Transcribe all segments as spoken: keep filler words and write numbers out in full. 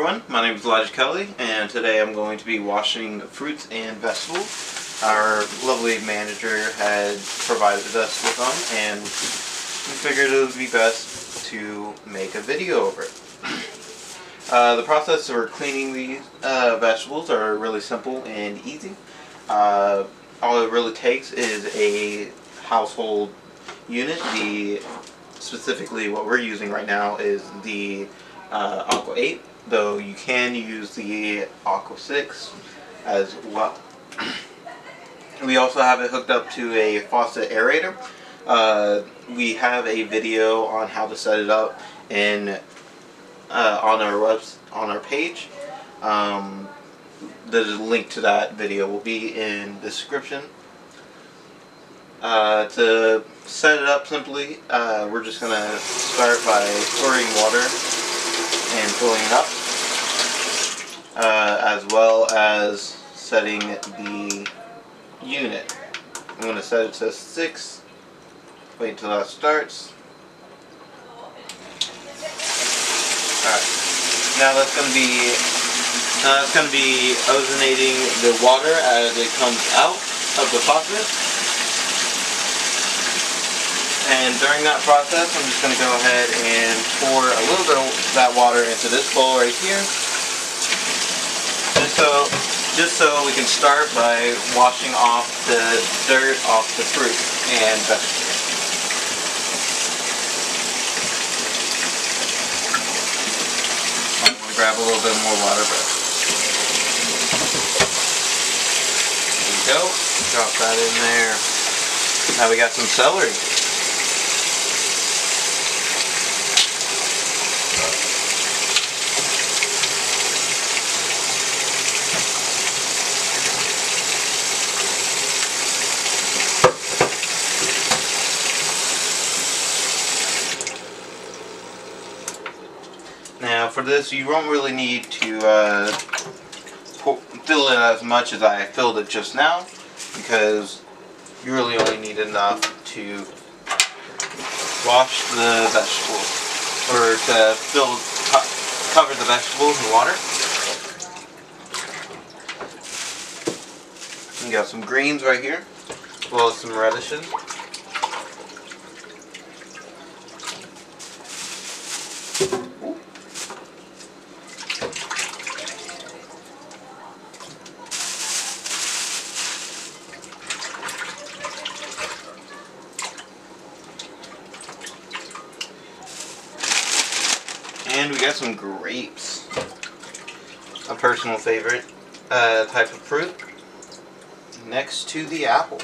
everyone, my name is Elijah Kelly, and today I'm going to be washing fruits and vegetables. Our lovely manager had provided us with them, and we figured it would be best to make a video over it. Uh, the process for cleaning these uh, vegetables are really simple and easy. Uh, all it really takes is a household unit. The specifically what we're using right now is the uh, Aqua eight, though you can use the Aqua six as well. We also have it hooked up to a faucet aerator. Uh, we have a video on how to set it up in uh, on our webs on our page. Um, the link to that video will be in the description. Uh, to set it up simply, uh, we're just going to start by pouring water and filling it up, uh, as well as setting the unit. I'm going to set it to six, wait until that starts. Alright, now that's going to be now that's going to be ozonating the water as it comes out of the faucet. And during that process, I'm just going to go ahead and pour a little bit of that water into this bowl right here, just so, just so we can start by washing off the dirt off the fruit and vegetables. I'm going to grab a little bit more water, but there we go. Drop that in there. Now we got some celery. Now for this, you won't really need to uh, fill it as much as I filled it just now, because you really only need enough to wash the vegetables, or to fill, cover the vegetables in water. You got some greens right here, as well as some radishes. And we got some grapes, a personal favorite uh, type of fruit, next to the apple.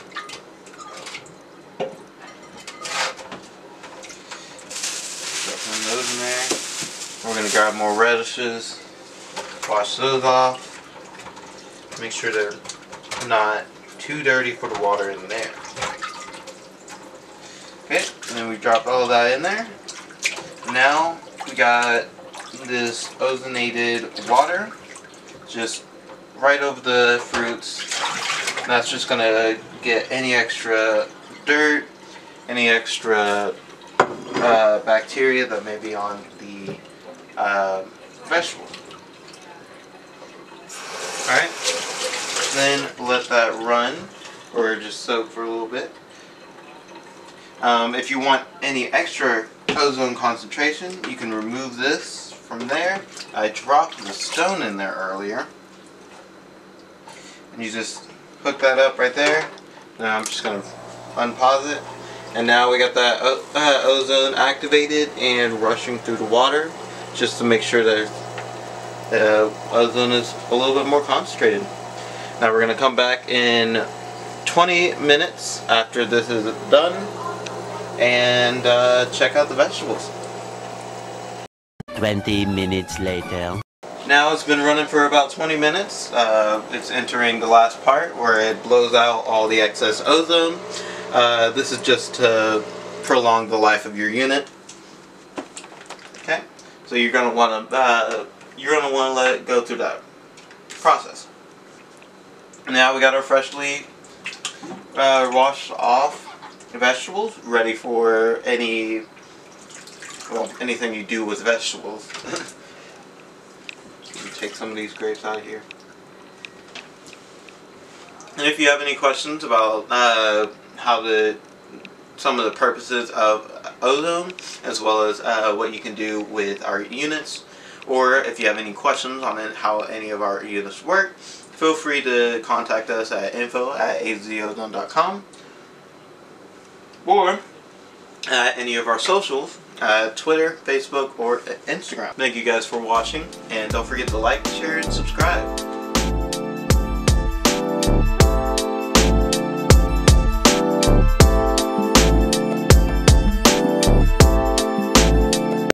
Dropping those in there. We're going to grab more radishes, wash those off, make sure they're not too dirty for the water in there. Okay, and then we drop all of that in there. Now we got this ozonated water just right over the fruits. That's just going to get any extra dirt, any extra uh, bacteria that may be on the uh, vegetables. Alright, then let that run or just soak for a little bit. Um, if you want any extra ozone concentration, you can remove this from there. I dropped the stone in there earlier, and you just hook that up right there. Now I'm just going to unpause it, and now we got that uh, ozone activated and rushing through the water, just to make sure that the uh, ozone is a little bit more concentrated. Now we're going to come back in twenty minutes after this is done and uh, check out the vegetables. twenty minutes later. Now it's been running for about twenty minutes. Uh, it's entering the last part where it blows out all the excess ozone. Uh, this is just to prolong the life of your unit. Okay, so you're gonna want to uh, you're gonna want to let it go through that process. Now we got our freshly uh, washed off vegetables ready for any well anything you do with vegetables. take some of these grapes out of here. And if you have any questions about uh, how to, some of the purposes of ozone, as well as uh, what you can do with our units, or if you have any questions on how any of our units work, feel free to contact us at info at a z ozone dot com or at any of our socials, uh, Twitter, Facebook, or Instagram. Thank you guys for watching, and don't forget to like, share, and subscribe.